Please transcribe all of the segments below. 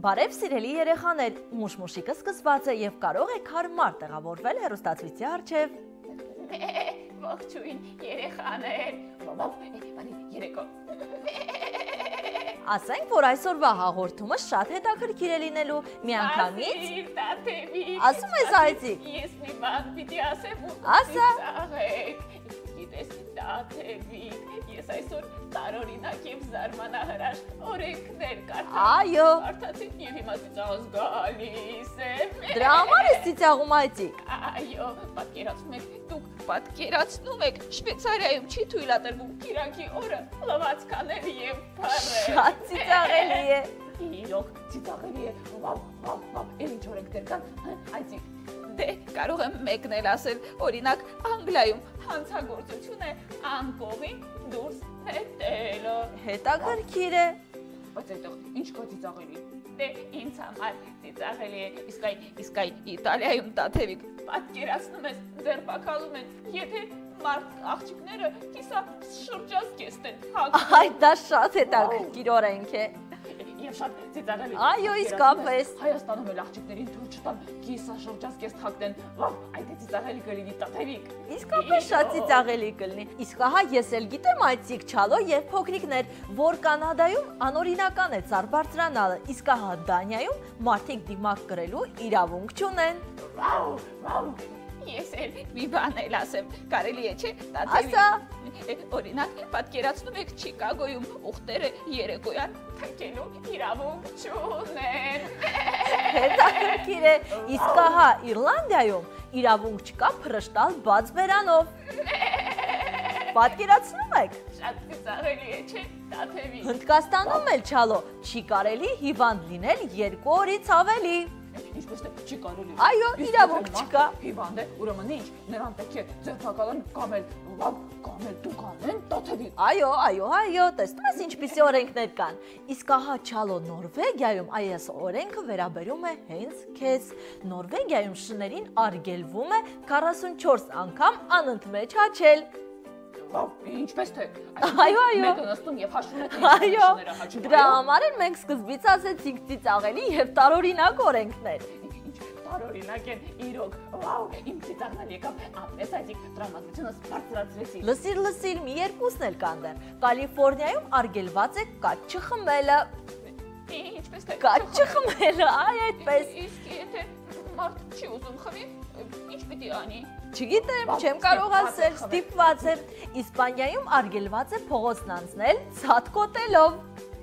Բարև սիրելի երեխաներ, մուշմուշիկը սկսված է և կարող եք հարմար տեղավորվել հեռուստացույցի առջև։ Ողջույն երեխաներ, երեկո։ Ասենք, որ այսօրվա հաղորդումը շատ հետաքրքիր է լինելու, միանգամից։ Ասում ես այծիկ։ Ես մի բան պիտի ասեմ ու Ասա։ ծիծաղեք։ Գիտես, Տաթևիկ, ես այսօր տարօրինակ և զարմանահրաշք օրենքներ Այո։ կարդացի և հիմա ծիծաղս գալիս է։ Դրա համար ես ծիծաղում այծիկ։ Այո, պատկերացնում եք, դուք պատկերացնում եք, Շվեյցարիայում չի թույլատրվում կիրակի օրը լվացկանել և փառել։ Շատ ծիծաղելի է։ Իրոք ծիծաղելի է, էլ ինչ օրենքներ կան, այծիկ։ Դե կարող եմ մեկն էլ ասել, օրինակ Անգլիայում հանցագործություն է անկողին դուրս նետելը։ Հետաքրքիր է։ Բայց այդտեղ ինչ կա ծիծաղելի։ Դե ինձ համար ծիծաղելի է, իսկ այ Իտալիայում Տաթևիկ պատկերացնում ես ձերբակալում են, եթե մարդ աղջիկները կիսա շրջազգեստ են հագնում։ Այ դա շատ հետաքրքիր օրենք է։ Եվ շատ ծիծաղելի։ Այո, իսկապես։ Հայաստանում էլ աղջիկներին թույլ չտան կիսա շրջազգեստ հագնեն։ Այդ է ծիծաղելի կլինի Տաթևիկ։ Իսկապես շատ ծիծաղելի կլինի։ Իսկ ահա ես էլ գիտեմ այծիկ Չալո եւ փոքրիկներ, որ Կանադայում անօրինական է ծառ բարձրանալը, իսկ ահա Դանիայում մարդիկ դիմակ կրելու իրավունք չունեն։ Ես էլ մի բան էլ ասեմ, կարելի է չէ, Ասա։ Օրինակ, պատկերացնում եք Չիկագոյում ուղտերը երեկոյան թքելու իրավունք չունեն։ Հետաքրքիր է, իսկ ահա Իռլանդիայում իրավունք չկա փռշտալ բաց բերանով։ Պատկերացնում եք։ Շատ ծիծաղելի է, չէ, Տաթևիկ։ Հնդկաստանում էլ Չալո, չի կարելի հիվանդ լինել 2 օրից ավելի։ Ինչպես թե չի կարելի։ Այո, իրավունք չկա։ Հիվանդ է, ուրեմն ինչ, նրան պետք է ձերբակալեն կամ էլ դուք անեն, Տաթևիկ։ Այո, տեսնում ես ինչպիսի օրենքներ կան։ Իսկ ահա Չալո Նորվեգիայում այս օրենքը վերաբերում է հենց քեզ։ Նորվեգիայում շներին արգելվում է 44 անգամ անընդմեջ հաչել։ Ինչպես թե։ Այո։ Մեկը նստում և հաշվում է Այո, դրա համար էլ մենք սկզբից ասեցինք ծիծաղելի և տարօրինակ օրենքներ։ Տարօրինակ են, իրոք, իմ ծիծաղն եկավ, ապրես այծիկ տրամադրությունս բարձրացրեցի։ Լսիր, մի երկուսն էլ կան դեռ։ Կալիֆորնիայում արգելված է կաճ չխմելը։ Ինչպես թե։ Կաճ չխմելը, այ այդպես։ Իսկ եթե մարդ չի ուզում խմի, ինչ պիտի անի։ Չգիտեմ, չեմ կարող ասել, ստիպված է։ Իսպանիայում արգելված է փողոցն անցնել ցատկոտելով։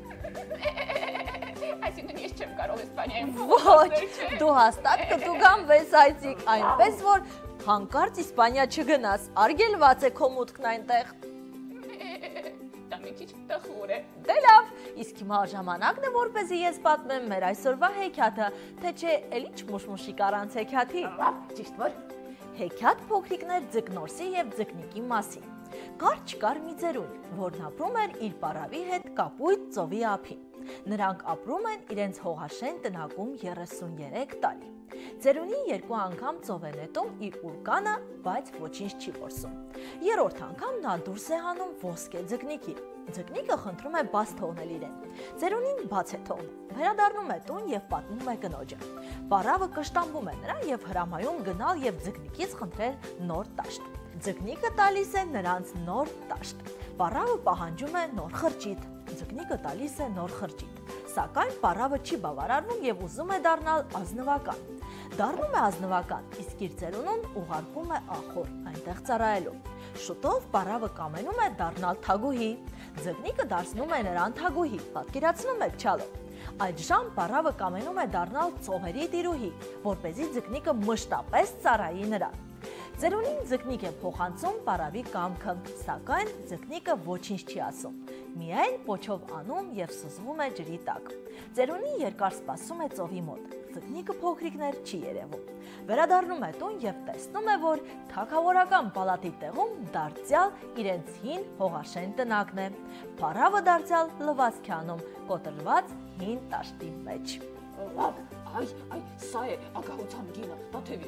Այսինքն ես չեմ կարող Իսպանիայում Ոչ, դու հաստատ կտուգանվես այծիկ, այնպես որ հանկարծ Իսպանիա չգնաս, արգելված է քո մուտքն այնտեղ։ Դա մի քիչ տխուր է։ Դե լավ, իսկ հիմա ժամանակն է, որպեսզի ես պատմեմ մեր այսօրվա հեքիաթը, թե չէ էլ ինչ մուշմուշիկ առանց հեքիաթի։ Ճիշտ որ։ Հեքիաթ փոքրիկներ Ձկնորսի և Ձկնիկի մասին։ Կար չկար մի ծերունի, որն ապրում էր իր պարավի հետ կապույտ ծովի ափին։ Նրանք ապրում են իրենց հողաշեն տնակում 33 տարի։ Ծերունին 2 անգամ ծով է նետում իր ուրկանը, բայց ոչինչ չի որսում։ Երրորդ անգամ նա դուրս է հանում ոսկե ձկնիկի։ Ձկնիկը խնդրում է բաց թողնել իրեն։ Ծերունին բաց է թողնում, վերադառնում է տուն և պատմում է կնոջը։ Պարավը կշտամբում է նրան և հրամայում գնալ և ձկնիկից խնդրել նոր տաշտ։ Ձկնիկը տալիս է նրանց նոր տաշտ։ Պարավը պահանջում է նոր խրճիթ։ Ձկնիկը տալիս է նոր խրճիթ։ Սակայն պարավը չի բավարարվում և ուզում է դառնալ ազնվական։ Դառնում է ազնվական, իսկ իր ծերունուն ուղարկում է ախոր, այնտեղ ծառայելու։ Շուտով պարավը կամենում է դառնալ թագուհի։ Ձկնիկը դարձնում է նրան թագուհի, պատկերացնում եք Չալո։ Այդժամ պարավը կամենում է դառնալ ծովերի տիրուհի, որպեսզի ձկնիկը մշտապես ծառայի նրան։ Ծերունին ձկնիկ է փոխանցում պարավի կամքը, սակայն ձկնիկը ոչինչ չի ասում, միայն պոչով անում և սուզվում է ջրի տակ։ Ծերունին երկար սպասում է ծովի մոտ, ձկնիկը փոքրիկներ չի երևում։ Վերադառնում է տուն և տեսնում է, որ թագավորական պալատի տեղում դարձյալ իրենց հին հողաշեն տնակն է։ Պարավը դարձյալ լվացք է անում կոտրված հին տաշտի մեջ։ Այ, սա է ագահության գինը, Տաթևիկ։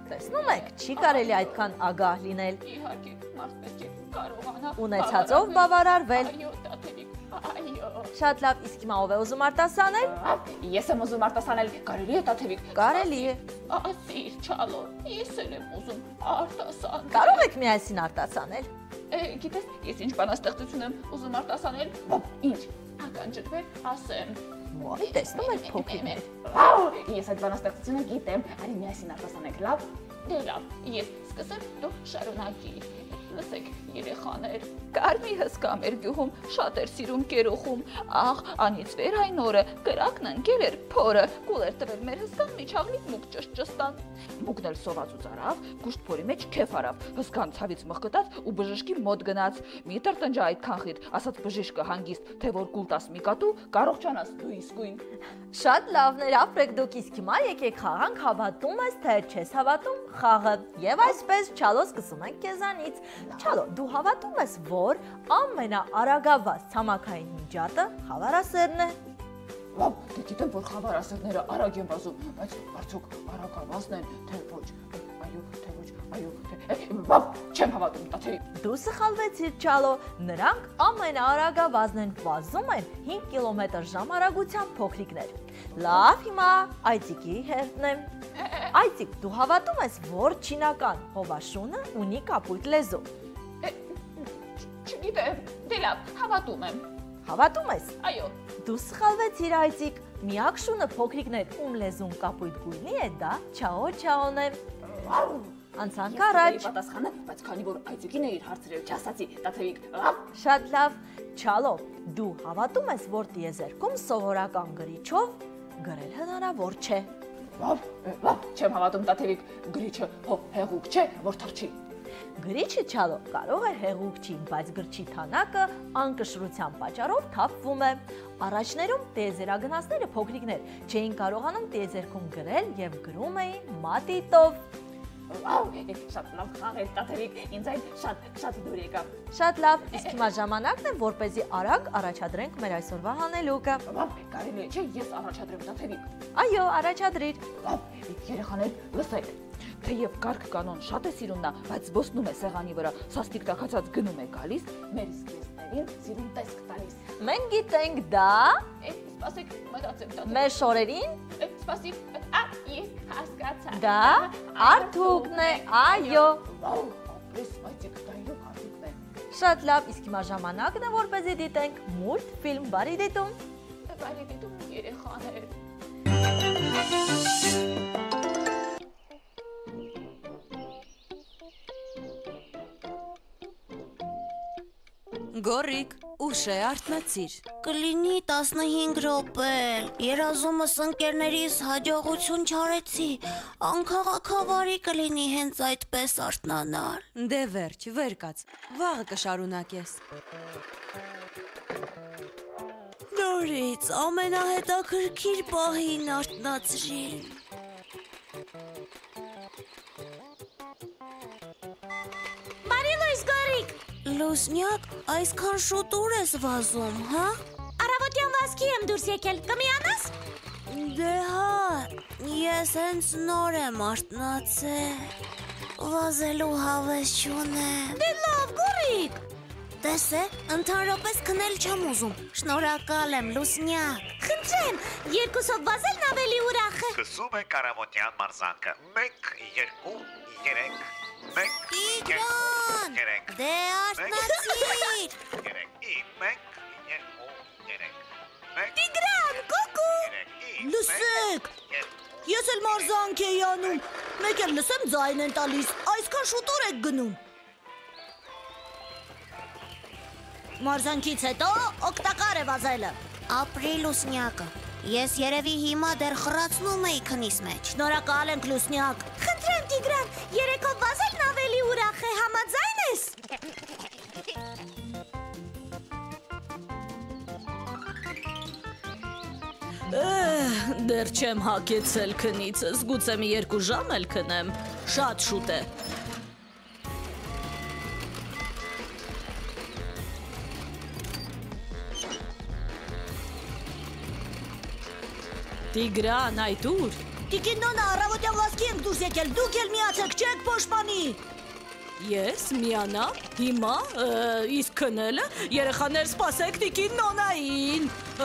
Տեսնում եք, չի կարելի այդքան ագահ լինել։ Իհարկե, մարդ պետք է կարողանա Ունեցածով բավարարվել։ Այո, տատևիկ, այո։ Շատ լավ, իսկ հիմա ով է ուզում արտասանել։ Ես եմ ուզում արտասանել, կարելի է տատևիկ։ Կարելի է։ Ասիր, Չալո, ես էլ եմ ուզում արտասանել։ Կարող եք միասին արտասանել։ Գիտես, ես ինչ բանաստեղծություն եմ ուզում արտասանել։ Ինչ, ականջվել, ասեմ։ Ոայ, տեսնում եք փոքրիկներ։ Ես այդ բանաստեղծությունը գիտեմ, արի միասին արտասանենք, լավ։ Դե լավ, ես սկսեմ, դու շարունակիր։ Լսեք, երեխաներ, Կարմի հսկա մեր գյուղում շատ էր սիրում կերոխում։ Ահ, անից վեր այն օրը կրակն ընկել էր փորը, կուլ էր տվել մեր հսկան միջաղնիկ մուկ ճշճստան։ Մուկն էլ սովածուց արավ, գուշտ փորի մեջ քեֆ արավ, հսկան ցավից մղկտած ու բժշկի մոտ գնաց։ Մի տրտնջա այդքան խիտ, ասաց բժիշկը հանգիստ, թե որ կուլ տաս մի կատու, կարողանաս դու իսկույն։ Շատ լավներ, ապրեք դուք, իսկ հիմա եկեք խաղանք, հավատում ես, թե չես հավատում խաղը։ Եվ այսպես Չալո սկսում ենք քեզանից։ Չալո, դու հավատում ես, որ ամենաարագավազ ցամաքային միջատը խավարասերն է։ Լավ, դե գիտեմ, որ խավարասերները արագ են վազում, բայց արդյոք արագավազն են, թե ոչ։ Այո, թե ոչ, այո, թե։ Լավ, չեմ հավատում, տաթեի։ Դու սխալվեցիր, Չալո, նրանք ամենաարագավազն են, վազում են 5 կմ/ժ արագությամբ փոքրիկներ։ Լավ, հիմա Այծիկի հերթն է։ Այծիկ, դու հավատում ես, որ չինական հովաշունը ունի կապույտ լեզու։ Չգիտեմ, դե լավ, հավատում եմ։ Հավատում ես։ Այո։ Դու սխալվեցիր, Այծիկ։ Միակ շունը փոքրիկներ, ում լեզուն կապույտ գույնի է, դա չաո-չաոն է։ Անցանք առաջ։ Պատասխանը, բայց քանի որ Այծիկին է իր հարցրել, չասացի, տաթևիկ։ Շատ լավ։ Չալո, դու հավատում ես, որ տիեզերքում սովորական գրիչով գրել հնարավոր չէ։ Լավ, չեմ հավատում, տաթևիկ, գրիչը հեղուկ չէ, որ թռչի։ Գրիչը, Չալո, կարող է հեղուկ չի, բայց գրչի թանակը անկշռության պատճառով թափվում է։ Առաջներում տիեզերագնացները փոքրիկներ չէին կարողանում տիեզերքում գրել եւ գրում էին մատիտով։ Շատ լավ խաղ էր, տաթևիկ, ինձ այն շատ դուր եկավ։ Շատ լավ, իսկ հիմա ժամանակն է, որպեսզի արագ առաջադրենք մեր այսօրվա հանելուկը։ Լավ, կարելի է, չէ, ես առաջադրեմ, տաթևիկ։ Այո, առաջադրիր։ Լավ, երեխաներ, լսեք։ Թեև կարգ կանոն շատ է սիրում նա, բայց ոսնում է սեղանի վրա, սաստիկ տաքացած գնում է գալիս, մեր սկիզբներին սիրուն տեսք տալիս։ Մենք գիտենք դա։ Սպասեք, մտածեմ, տատե։ Մեր շորերին։ Սպասիկ, ես հասկացա։ Դա արթուկն է, այո։ Վաու, ապրես, Այծիկ, դա իրոք արթուկն է։ Շատ լավ, իսկ հիմա ժամանակն է, որպեսզի դիտենք մուլտֆիլմ Բարի դիտում։ Բարի դիտում, երեխաներ։ Գորիկ, ուշ է, արթնացիր։ Կլինի 15 րոպե, երազումս ընկերներիս հաջողություն չարեցի, անքաղաքավարի կլինի հենց այդպես արթնանալ։ Դե վերջ, վեր կաց, վաղը կշարունակես։ Նորից ամենահետաքրքիր պահին արթնացրին։ Բարի լույս, Գորիկ։ Լուսնյակ, այսքան շուտ ուր ես վազում, հա? Առավոտյան վազքի եմ դուրս եկել, կմիանաս? Դե հա, ես հենց նոր եմ արթնացել, վազելու հավես չունեմ։ Դե լավ, Գորիկ։ Տես է, ընդհանրապես քնել չեմ ուզում, շնորհակալ եմ, Լուսնյակ։ Խնդրեմ, երկուսով վազելն ավելի ուրախ է։ Սկսում է կարամոտյան մարզանքը, 1, 2, 3, 1, Տիգրան, դե արթնացիր։ 1, Տիգրան, կոկու։ Լսեք, ես էլ մարզանք էի անում, մեկ էլ լսեմ ձայն են տալիս, այսքան շուտ ուր եք գնում։ Մարզանքից հետո օգտակար է վազելը։ Ապրի Լուսնյակը, ես երևի հիմա դեռ խրացնում էի քնիս մեջ։ Շնորհակալ ենք, Լուսնյակ։ Խնդրեմ, Տիգրան, երեքով վազելն ավելի ուրախ է, համաձայն ես։ Դեռ չեմ հագեցել քնիցս, գուցե մի 2 ժամ էլ քնեմ, շատ շուտ է։ Տիգրան, այդ ուր։ Տիկին նոնա առավոտյան վազքի ենք դուրս եկել, դուք էլ միացեք, չեք փոշմանի։ Ես միանամ, հիմա, իսկ քնելը, երեխաներ սպասեք տիկին նոնային։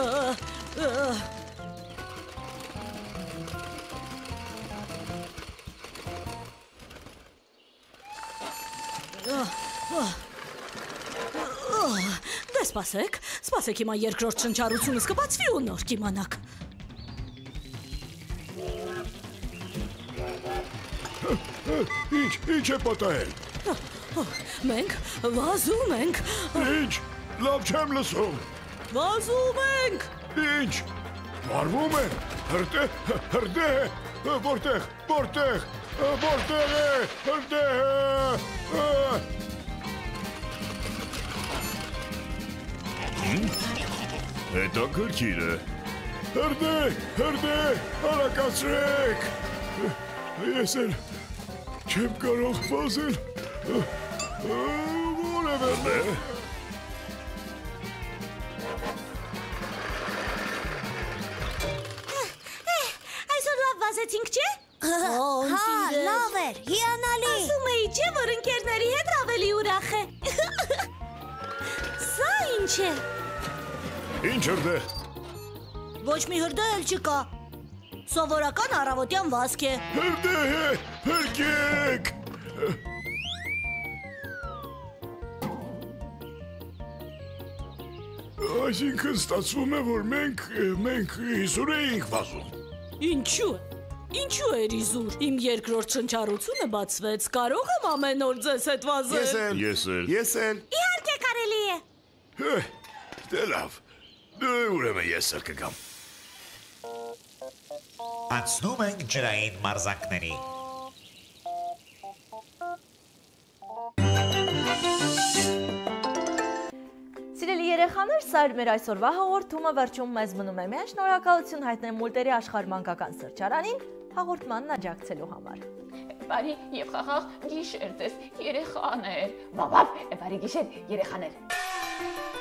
Դե սպասեք հիմա երկրորդ շնչառությունս կբացվի ու նոր կիմանաք։ Ինչ է պատահել։ Մենք վազում ենք։ Ինչ, լավ չեմ լսում։ Վազում ենք։ Ինչ, վարվում է, հրդեհ, որտեղ է, հրդեհ։ Հետաքրքիր է։ Հրդեհ, արագացրեք։ Ես էլ չեմ կարող վազել։ Որևէ է։ Այսօր լավ վազեցինք, չէ։ Հա, լավ էր, հիանալի։ Ասում էի, չէ, որ ընկերների հետ ավելի ուրախ է։ Սա ինչ է։ Ինչ հրդեհ։ Ոչ մի հրդեհ էլ չկա։ Սովորական առավոտյան վազք է։ Հրդեհ է, հրկեք։ Այսինքն ստացվում է, որ մենք իզուր էինք վազում։ Ինչու էր իզուր։ Իմ երկրորդ շնչառությունը բացվեց, կարող եմ ամեն օր ձեզ հետ վազել։ Ես էլ։ Իհարկե կարելի է։ Դե լավ, ուրեմն ես էլ կգամ։ Անցնում ենք ջրային մարզանքների։ Սիրելի երեխաներ, սա էր մեր այսօրվա հաղորդումը, վերջում մեզ մնում է միայն շնորհակալություն հայտնել Մուլտերի աշխարհմանկական սրճարանին հաղորդմանն աջակցելու համար։ Բարի եւ խաղաղ գիշեր ձեզ երեխաներ։ Բարի գիշեր երեխաներ։